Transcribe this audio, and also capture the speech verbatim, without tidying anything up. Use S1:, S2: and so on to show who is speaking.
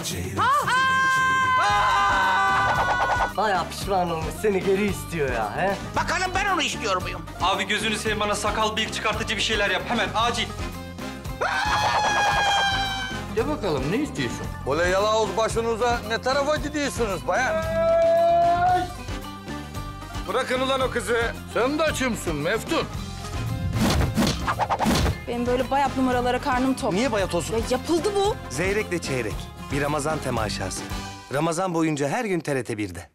S1: Bayağı pişman olmuş, seni geri istiyor ya, he?
S2: Bakalım ben onu istiyor muyum?
S3: Abi gözünü seveyim bana sakal bıyık çıkartıcı bir şeyler yap. Hemen acil.
S4: De bakalım ne istiyorsun?
S5: Böyle yalavuz başınıza ne tarafa gidiyorsunuz bayan?
S6: Bırakın ulan o kızı.
S4: Sen de açımsın Meftun.
S7: Benim böyle bayat numaralara karnım tok.
S8: Niye bayat olsun?
S7: Ya yapıldı bu.
S8: Zeyrekle çeyrek. Bir Ramazan temaşası. Ramazan boyunca her gün T R T bir'de.